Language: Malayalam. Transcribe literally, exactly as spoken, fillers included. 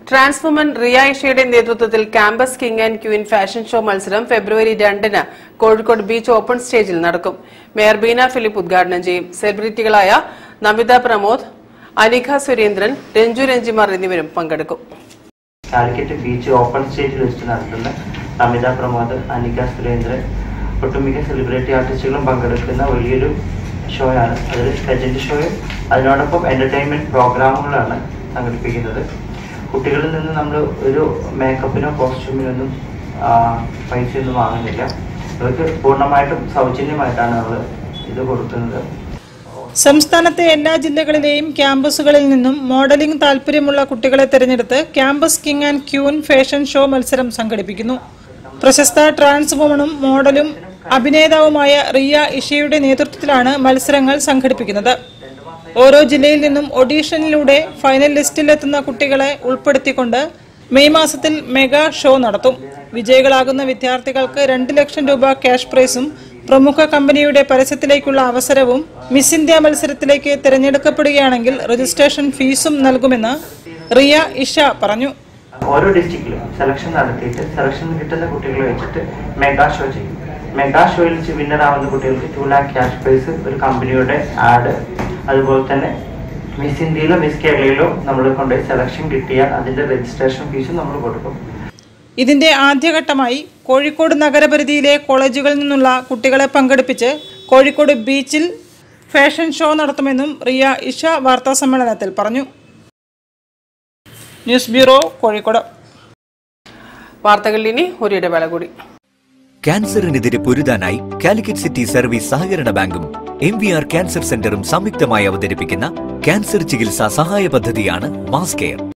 ട്രാൻസ്വുമൻ റിയ ഇഷയുടെ നേതൃത്വത്തിൽ campus king and queen fashion show മത്സരം ഫെബ്രുവരി രണ്ടിന് കോഴിക്കോട് ബീച്ച് ഓപ്പൺ സ്റ്റേജിൽ നടക്കും. മേയർ ബീന ഫിലിപ്പ് ഉദ്ഘാടനം ചെയ്യും. സെലിബ്രിറ്റികളായ നമിത പ്രമോദ്, അനിഖ സുരേന്ദ്രൻ, രഞ്ജു രഞ്ജിമാർ എന്നിവരും പങ്കെടുക്കും. കാലിക്കറ്റ് ബീച്ച് ഓപ്പൺ സ്റ്റേജിൽ വെച്ച് നടത്തുന്ന നമിത പ്രമോദ്, അനിഖ സുരേന്ദ്രൻ, ഒട്ടുമിക്ക സെലിബ്രിറ്റി ആർട്ടിസ്റ്റുകളും പങ്കെടുക്കുന്ന വലിയൊരു ഷോയാണ്. അതിൽ ലെജൻഡ് ഷോയും അതിനോടൊപ്പം എന്റർടൈൻമെന്റ് പ്രോഗ്രാമുകളാണ് സംഘടിപ്പിക്കുന്നത്. കുട്ടികളിൽ നിന്ന് നമ്മൾ ഒരു മേക്കപ്പിനോ കോസ്റ്റ്യൂമിനൊന്നും പൈസയൊന്നും വാങ്ങുന്നില്ല. അവർക്ക് പൂർണ്ണമായിട്ടും സൗജന്യമായിട്ടാണ് നമ്മൾ ഇത് കൊടുക്കുന്നത്. സംസ്ഥാനത്തെ എല്ലാ ജില്ലകളിലെയും ക്യാമ്പസുകളിൽ നിന്നും മോഡലിംഗ് താൽപര്യമുള്ള കുട്ടികളെ തെരഞ്ഞെടുത്ത് campus king and queen fashion show മത്സരം സംഘടിപ്പിക്കുന്നു. പ്രശസ്ത ട്രാൻസ് വുമണും മോഡലും അഭിനേതാവുമായ റിയ ഇഷയുടെ നേതൃത്വത്തിലാണ് മത്സരങ്ങൾ സംഘടിപ്പിക്കുന്നത്. ഓരോ ജില്ലയിൽ നിന്നും ഓഡീഷനിലൂടെ ഫൈനൽ ലിസ്റ്റിലെത്തുന്ന കുട്ടികളെ ഉൾപ്പെടുത്തിക്കൊണ്ട് മെയ് മാസത്തിൽ മെഗാ ഷോ നടത്തും. വിജയികളാകുന്ന വിദ്യാർത്ഥികൾക്ക് രണ്ട് ലക്ഷം രൂപ ക്യാഷ് പ്രൈസും പ്രമുഖ കമ്പനിയുടെ പരസ്യത്തിലേക്കുള്ള അവസരവും മിസ് ഇന്ത്യ മത്സരത്തിലേക്ക് തിരഞ്ഞെടുക്കപ്പെടുകയാണെങ്കിൽ രജിസ്ട്രേഷൻ ഫീസും നൽകുമെന്ന് റിയ ഇഷ പറഞ്ഞു. ഓരോ ഡിസ്ട്രിക്റ്റിലും സെലക്ഷൻ നടത്തിയിട്ട് സെലക്ഷൻ കിട്ടുന്ന കുട്ടികളെ വെച്ചിട്ട് മെഗാ ഷോ ചെയ്യും. മെഗാ ഷോയിൽ വിന്നർ ആവുന്ന കുട്ടികൾക്ക് ടു ലാക്ക് ക്യാഷ് പ്രൈസ്, ഒരു കമ്പനിയുടെ ആഡ്, അതുപോലെ തന്നെ മിസ് ഇന്ത്യയിലോ മിസ് കേരളയിലോ നമ്മൾ കൊണ്ടുപോയി സെലക്ഷൻ കിട്ടിയാൽ അതിന്റെ രജിസ്ട്രേഷൻ ഫീസും നമ്മൾ കൊടുക്കും. ഇതിന്റെ ആദ്യഘട്ടമായി കോഴിക്കോട് നഗരപരിധിയിലെ കോളേജുകളിൽ നിന്നുള്ള കുട്ടികളെ പങ്കെടുപ്പിച്ച് കോഴിക്കോട് ബീച്ചിൽ ഫാഷൻ ഷോ നടത്തുമെന്നും റിയ ഇഷ വാർത്താസമ്മേളനത്തിൽ പറഞ്ഞു. News bureau, Kozhikode. വാർത്തകളിൽ ഇനി ഒരിടവേള കൂടി. ക്യാൻസറിനെതിരെ പൊരുതാനായി കാലിക്കറ്റ് സിറ്റി സർവീസ് സഹകരണ ബാങ്കും എം വി ആർ ക്യാൻസർ സെന്ററും സംയുക്തമായി അവതരിപ്പിക്കുന്ന ക്യാൻസർ ചികിത്സാ സഹായ പദ്ധതിയാണ് മാസ് കെയർ.